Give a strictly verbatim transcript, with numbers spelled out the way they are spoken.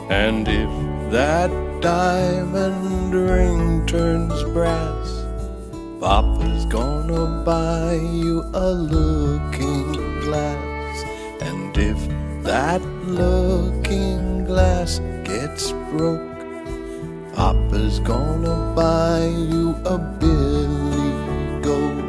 And if that diamond ring turns brass, Papa's gonna buy you a looking glass. And if that looking glass gets broke, Papa's gonna buy you a billy goat.